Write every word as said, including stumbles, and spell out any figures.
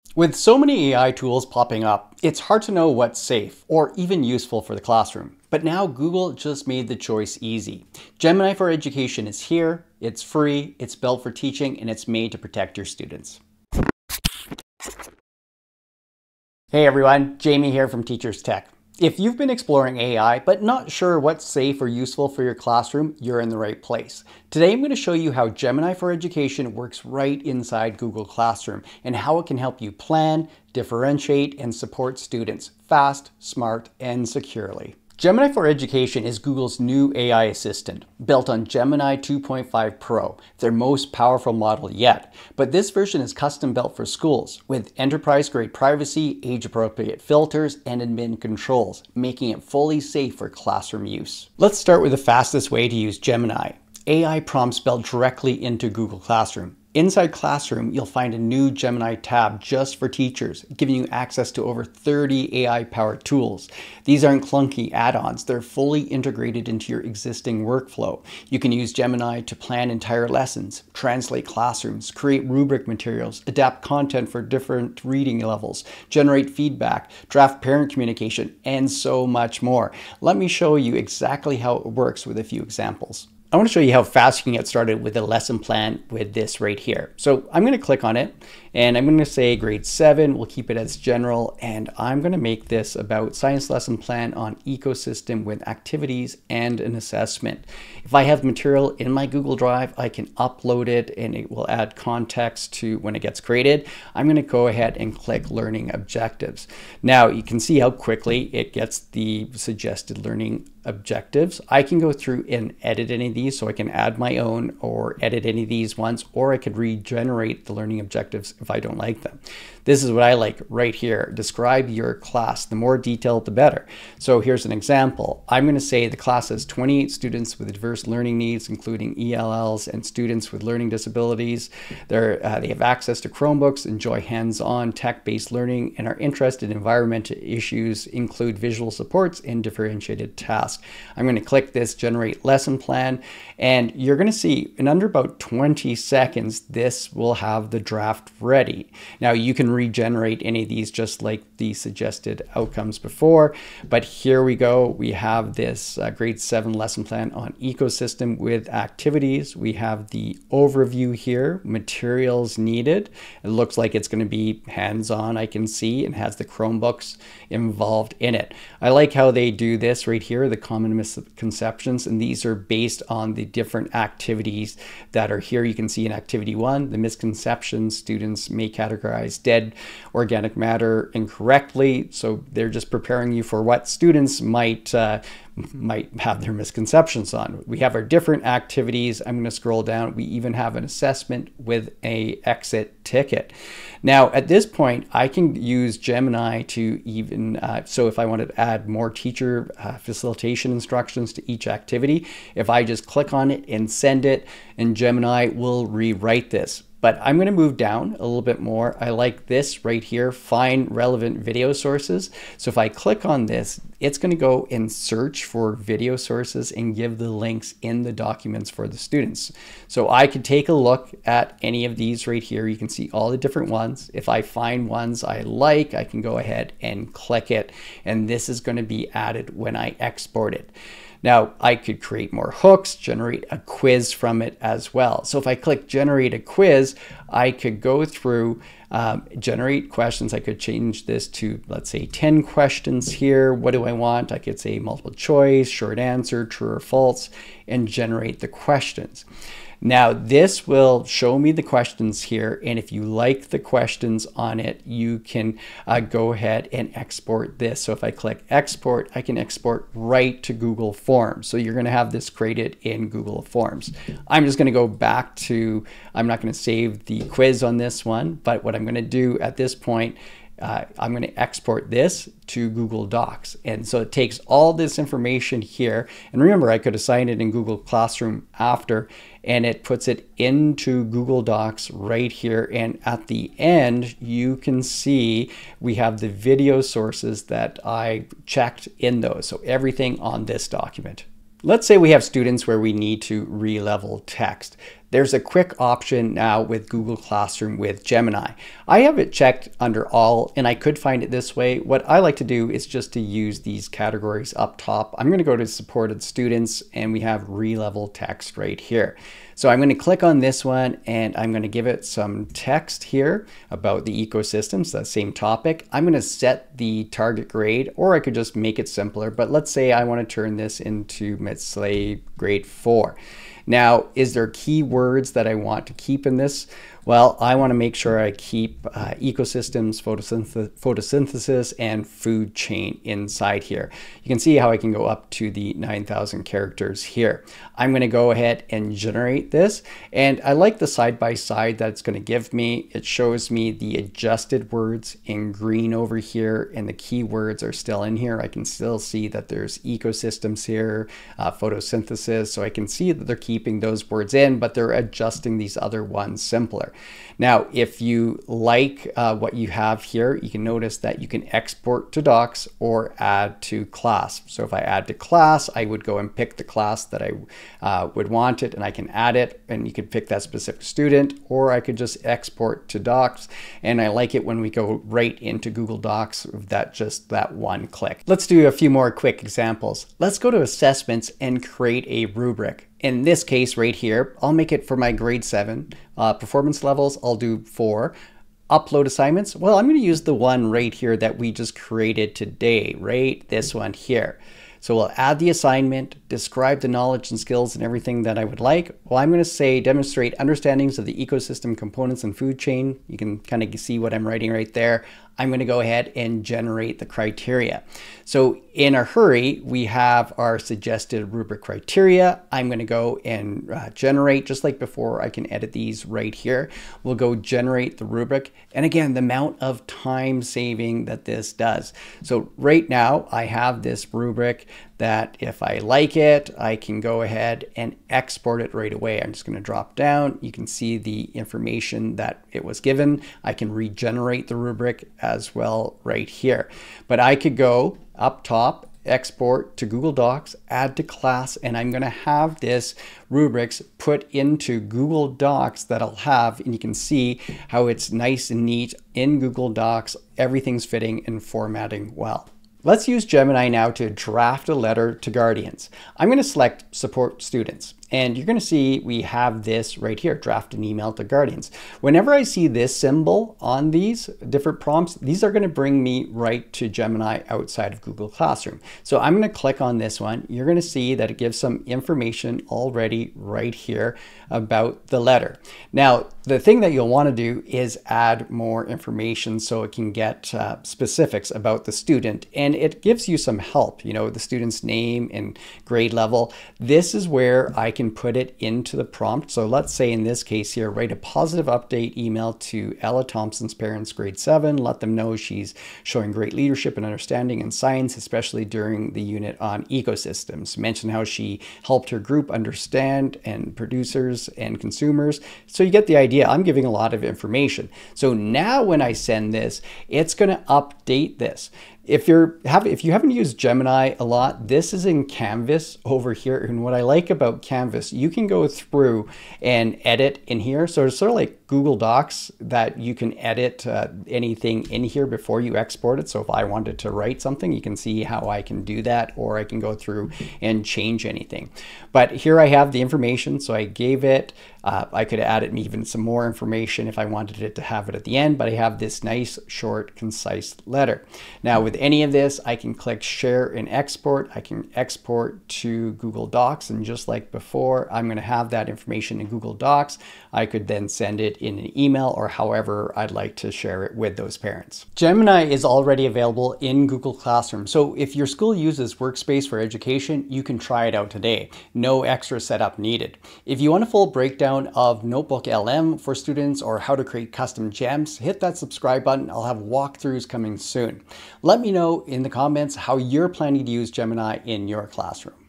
With so many A I tools popping up, it's hard to know what's safe or even useful for the classroom. But now Google just made the choice easy. Gemini for Education is here, it's free, it's built for teaching, and it's made to protect your students. Hey everyone, Jamie here from Teachers Tech. If you've been exploring A I but not sure what's safe or useful for your classroom, you're in the right place. Today I'm going to show you how Gemini for Education works right inside Google Classroom and how it can help you plan, differentiate, and support students fast, smart, and securely. Gemini for Education is Google's new A I assistant, built on Gemini two point five Pro, their most powerful model yet. But this version is custom built for schools, with enterprise-grade privacy, age-appropriate filters, and admin controls, making it fully safe for classroom use. Let's start with the fastest way to use Gemini. A I prompts built directly into Google Classroom. Inside Classroom, you'll find a new Gemini tab just for teachers, giving you access to over thirty A I-powered tools. These aren't clunky add-ons. They're fully integrated into your existing workflow. You can use Gemini to plan entire lessons, translate classrooms, create rubric materials, adapt content for different reading levels, generate feedback, draft parent communication, and so much more. Let me show you exactly how it works with a few examples. I want to show you how fast you can get started with a lesson plan with this right here. So I'm going to click on it and I'm going to say grade seven. We'll keep it as general, and I'm going to make this about science lesson plan on ecosystem with activities and an assessment. If I have material in my Google Drive, I can upload it and it will add context to when it gets created. I'm going to go ahead and click learning objectives. Now you can see how quickly it gets the suggested learning objectives. I can go through and edit any of these, so I can add my own or edit any of these ones, or I could regenerate the learning objectives if I don't like them. This is what I like right here. Describe your class. The more detailed, the better. So here's an example. I'm going to say the class has twenty-eight students with diverse learning needs, including E L Ls and students with learning disabilities. They're, uh, they have access to Chromebooks, enjoy hands-on tech-based learning, and are interested in environmental issues, include visual supports and differentiated tasks. I'm going to click this generate lesson plan, and you're going to see in under about twenty seconds, this will have the draft ready. Now you can regenerate any of these just like the suggested outcomes before, but here we go. We have this uh, grade seven lesson plan on ecosystem with activities. We have the overview here, materials needed. It looks like it's going to be hands-on, I can see, and has the Chromebooks involved in it. I like how they do this right here, the common misconceptions, and these are based on the different activities that are here. You can see in activity one, the misconceptions: students may categorize dead organic matter incorrectly. So they're just preparing you for what students might uh, might have their misconceptions on. We have our different activities. I'm going to scroll down. We even have an assessment with a exit ticket. Now at this point, I can use Gemini to even, uh, so if I wanted to add more teacher uh, facilitation instructions to each activity, if I just click on it and send it, and Gemini will rewrite this. But I'm going to move down a little bit more. I like this right here, find relevant video sources. So if I click on this, it's going to go and search for video sources and give the links in the documents for the students. So I could take a look at any of these right here. You can see all the different ones. If I find ones I like, I can go ahead and click it, and this is going to be added when I export it. Now, I could create more hooks, generate a quiz from it as well. So if I click generate a quiz, I could go through, um, generate questions. I could change this to, let's say, ten questions here. What do I want? I could say multiple choice, short answer, true or false, and generate the questions. Now this will show me the questions here, and if you like the questions on it, you can uh, go ahead and export this. So if I click export, I can export right to Google Forms. So you're going to have this created in Google Forms. I'm just going to go back to, I'm not going to save the quiz on this one, but what I'm going to do at this point, Uh, I'm going to export this to Google Docs. And so it takes all this information here. And remember, I could assign it in Google Classroom after, and it puts it into Google Docs right here. And at the end, you can see we have the video sources that I checked in those. So everything on this document. Let's say we have students where we need to re-level text. There's a quick option now with Google Classroom with Gemini. I have it checked under all, and I could find it this way. What I like to do is just to use these categories up top. I'm going to go to supported students, and we have re-level text right here. So I'm going to click on this one, and I'm going to give it some text here about the ecosystems, that same topic. I'm going to set the target grade, or I could just make it simpler, but let's say I want to turn this into, let's say, grade four. Now, is there keywords that I want to keep in this? Well, I want to make sure I keep uh, ecosystems, photosynth photosynthesis, and food chain inside here. You can see how I can go up to the nine thousand characters here. I'm going to go ahead and generate this. And I like the side-by-side that it's going to give me. It shows me the adjusted words in green over here, and the keywords are still in here. I can still see that there's ecosystems here, uh, photosynthesis. So I can see that they're keeping those words in, but they're adjusting these other ones simpler. Now, if you like uh, what you have here, you can notice that you can export to docs or add to class. So if I add to class, I would go and pick the class that I uh, would want it, and I can add it, and you could pick that specific student, or I could just export to docs. And I like it when we go right into Google Docs, that just that one click. Let's do a few more quick examples. Let's go to assessments and create a rubric. In this case right here, I'll make it for my grade seven. Uh, performance levels, I'll do four. Upload assignments, well, I'm going to use the one right here that we just created today, right? This one here. So we'll add the assignment, describe the knowledge and skills and everything that I would like. Well, I'm going to say demonstrate understandings of the ecosystem components and food chain. You can kind of see what I'm writing right there. I'm going to go ahead and generate the criteria. So in a hurry, we have our suggested rubric criteria. I'm going to go and uh, generate, just like before. I can edit these right here. We'll go generate the rubric. And again, the amount of time saving that this does. So right now I have this rubric that if I like it, I can go ahead and export it right away. I'm just going to drop down. You can see the information that it was given. I can regenerate the rubric as well right here. But I could go up top, export to Google Docs, add to class, and I'm going to have this rubrics put into Google Docs that I'll have, and you can see how it's nice and neat in Google Docs. Everything's fitting and formatting well. Let's use Gemini now to draft a letter to guardians. I'm going to select support students, and you're going to see we have this right here, draft an email to guardians. Whenever I see this symbol on these different prompts, these are going to bring me right to Gemini outside of Google Classroom. So I'm going to click on this one. You're going to see that it gives some information already right here about the letter. Now, the thing that you'll want to do is add more information so it can get uh, specifics about the student, and it gives you some help, you know, the student's name and grade level. This is where I can put it into the prompt. So let's say in this case here, write a positive update email to Ella Thompson's parents, grade seven. Let them know she's showing great leadership and understanding in science, especially during the unit on ecosystems. Mention how she helped her group understand and producers and consumers. So you get the idea. I'm giving a lot of information. So now when I send this, it's going to update this. If you're have if you haven't used Gemini a lot, this is in Canvas over here. And what I like about Canvas, you can go through and edit in here. So it's sort of like Google Docs that you can edit uh, anything in here before you export it. So if I wanted to write something, you can see how I can do that, or I can go through and change anything. But here I have the information. So I gave it, uh, I could add it even some more information if I wanted it to have it at the end, but I have this nice, short, concise letter. Now with any of this, I can click share and export. I can export to Google Docs, and just like before, I'm going to have that information in Google Docs. I could then send it in an email or however I'd like to share it with those parents. Gemini is already available in Google Classroom. So if your school uses Workspace for education, you can try it out today. No extra setup needed. If you want a full breakdown of Notebook L M for students or how to create custom gems, hit that subscribe button. I'll have walkthroughs coming soon. Let me know in the comments how you're planning to use Gemini in your classroom.